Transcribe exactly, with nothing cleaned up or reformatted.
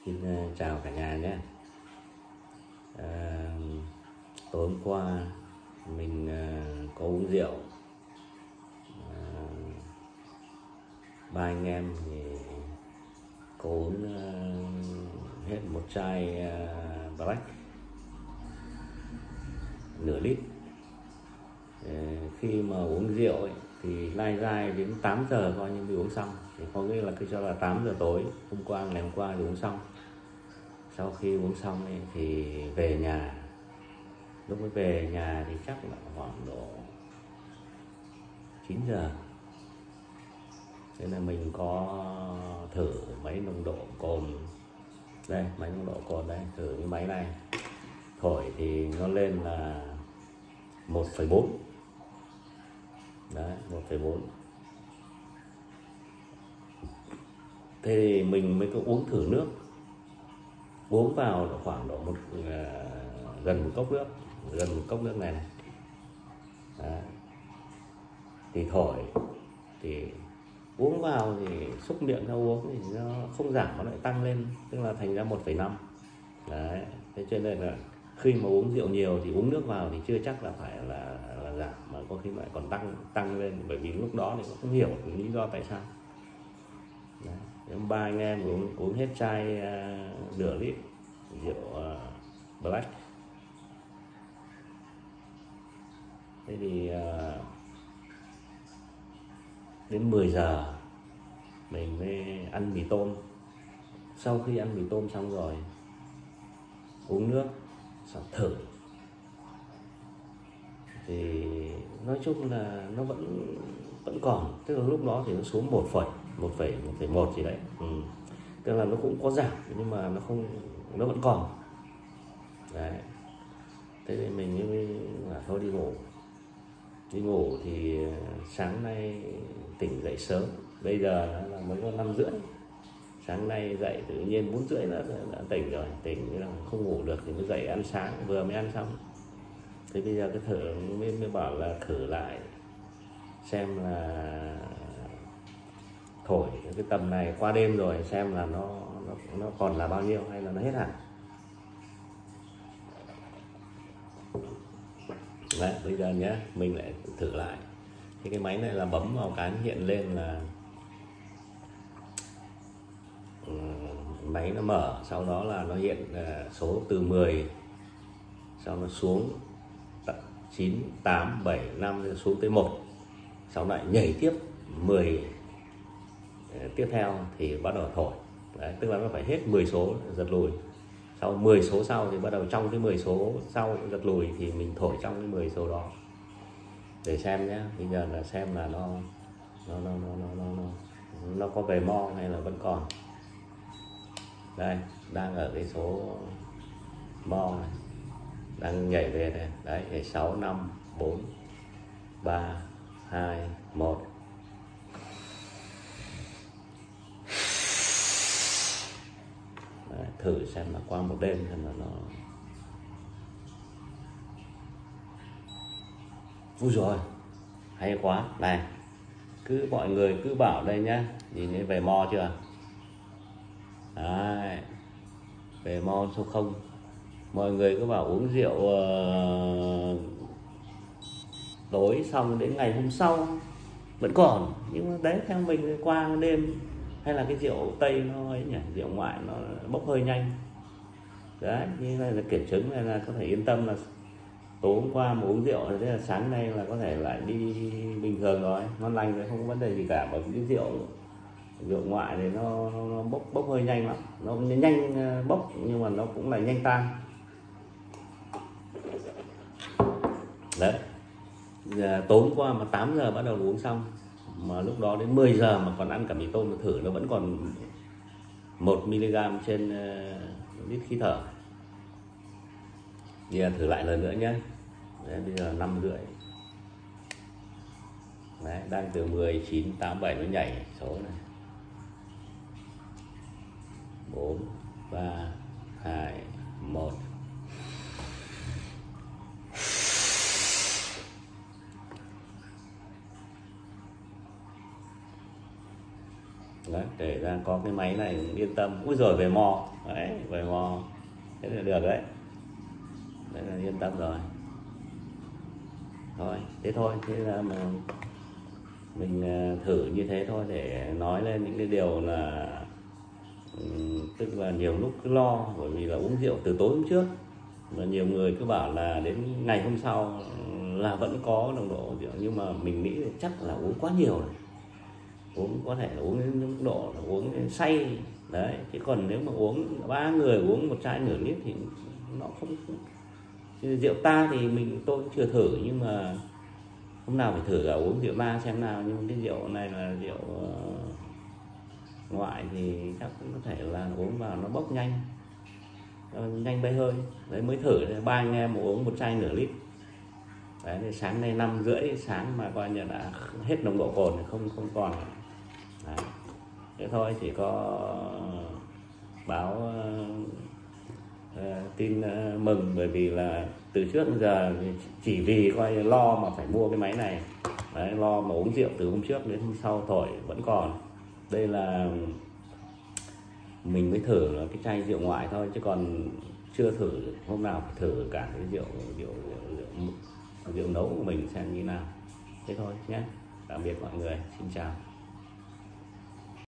Xin chào cả nhà nhé. À, tối hôm qua mình à, có uống rượu, à, ba anh em thì có uống à, hết một chai à, Black nửa lít. À, khi mà uống rượu ấy, thì lai dai đến tám giờ coi như mới uống xong, thì có nghĩa là cứ cho là tám giờ tối hôm qua, ngày hôm qua thì uống xong. Sau khi uống xong ấy, thì về nhà, lúc mới về nhà thì chắc là khoảng độ chín giờ. Thế là mình có thử máy nồng độ cồn đây, máy nồng độ cồn đây, thử cái máy này, thổi thì nó lên là một phẩy bốn. Đấy, một phẩy bốn. Thế thì mình mới có uống thử nước, uống vào độ khoảng độ một uh, gần một cốc nước, gần một cốc nước này này. Đấy. Thì thổi thì uống vào thì xúc miệng ra uống thì nó không giảm, nó lại tăng lên, tức là thành ra một phẩy năm. Đấy, thế cho nên là khi mà uống rượu nhiều thì uống nước vào thì chưa chắc là phải là, là giảm, mà có khi lại còn tăng tăng lên, bởi vì lúc đó thì cũng không hiểu lý do tại sao. Đấy. Ba anh em uống uống hết chai uh, nửa lít rượu uh, Black. Thế thì uh, đến mười giờ mình mới ăn mì tôm. Sau khi ăn mì tôm xong rồi uống nước, xong thử thì nói chung là nó vẫn vẫn còn, tức là lúc đó thì nó xuống một phẩy một phẩy một phẩy một gì đấy. Ừ. Tức là nó cũng có giảm nhưng mà nó không, nó vẫn còn. Đấy. Thế thì mình mới là thôi đi ngủ. Đi ngủ thì sáng nay tỉnh dậy sớm, bây giờ là mới có năm rưỡi. Sáng nay dậy tự nhiên bốn rưỡi đã, đã tỉnh rồi, tỉnh là không ngủ được thì mới dậy ăn sáng, vừa mới ăn xong. Thế bây giờ cái thử mới, mới bảo là thử lại xem là thổi cái tầm này qua đêm rồi xem là nó nó, nó còn là bao nhiêu hay là nó hết hẳn. Đấy, bây giờ nhé, mình lại thử lại. Thì cái máy này là bấm vào cái hiện lên là máy nó mở, sau đó là nó hiện số từ mười, sau nó xuống chín, tám, bảy, năm xuống tới một, sau lại nhảy tiếp mười tiếp theo thì bắt đầu thổi. Đấy, tức là nó phải hết mười số giật lùi, sau mười số sau thì bắt đầu trong cái mười số sau giật lùi thì mình thổi trong cái mười số đó để xem nhé. Bây giờ là xem là nó nó nó nó nó nó, nó, nó có về mo hay là vẫn còn. Đây, đang ở cái số mo này, đang nhảy về này. Đấy, nhảy sáu, năm, bốn, ba, hai, một. Đấy, thử xem là qua một đêm xem là nó. Ui rồi, hay quá. Này, cứ mọi người cứ bảo đây nhá, nhìn thấy về mo chưa? Đấy, về mo số không. Mọi người cứ bảo uống rượu uh, tối xong đến ngày hôm sau vẫn còn, nhưng mà đấy theo mình qua đêm hay là cái rượu tây nó ấy nhỉ, rượu ngoại nó bốc hơi nhanh. Đấy, như này là kiểm chứng, này là có thể yên tâm là tối hôm qua mà uống rượu thế là sáng nay là có thể lại đi bình thường rồi, ngon lành rồi, không có vấn đề gì cả. Bởi vì cái rượu rượu ngoại thì nó, nó bốc bốc hơi nhanh lắm, nó nhanh bốc nhưng mà nó cũng là nhanh tan. Đấy, giờ, tối hôm qua mà tám giờ bắt đầu uống xong, mà lúc đó đến mười giờ mà còn ăn cả mì tôm, thử nó vẫn còn một mi-li-gam trên uh, lít khí thở. Bây giờ thử lại lần nữa nhé. Đấy, bây giờ năm rưỡi. Đấy, đang từ mười, chín, tám, bảy nó nhảy số này. bốn, ba, hai, một. Đấy, để ra có cái máy này yên tâm. Úi rồi về mò đấy, về mò thế là được đấy, đấy là yên tâm rồi. Thôi thế thôi, thế là mà mình thử như thế thôi để nói lên những cái điều là tức là nhiều lúc cứ lo, bởi vì là uống rượu từ tối hôm trước và nhiều người cứ bảo là đến ngày hôm sau là vẫn có nồng độ rượu, nhưng mà mình nghĩ là chắc là uống quá nhiều rồi, uống có thể là uống đến mức độ là uống đến say đấy, chứ còn nếu mà uống ba người uống một chai nửa lít thì nó không, rượu ta thì mình tôi cũng chưa thử, nhưng mà hôm nào phải thử cả uống rượu ta xem nào. Nhưng cái rượu này là rượu ngoại thì chắc cũng có thể là uống vào nó bốc nhanh, nhanh bấy hơi đấy. Mới thử ba anh em uống một chai nửa lít đấy, thì sáng nay năm rưỡi sáng mà coi như đã hết nồng độ cồn, không không còn đấy. Thế thôi, chỉ có báo uh, tin uh, mừng, bởi vì là từ trước đến giờ chỉ vì coi lo mà phải mua cái máy này đấy, lo mà uống rượu từ hôm trước đến hôm sau thổi vẫn còn. Đây là mình mới thử là cái chai rượu ngoại thôi, chứ còn chưa thử, hôm nào phải thử cả cái rượu rượu rượu, rượu, rượu nấu của mình xem như nào. Thế thôi nhé, tạm biệt mọi người, xin chào.